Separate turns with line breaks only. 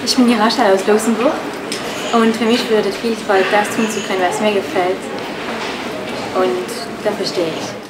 Ich bin die Rachel aus Luxemburg und für mich bedeutet Vielfalt, das tun zu können, was mir gefällt. Und dafür stehe ich.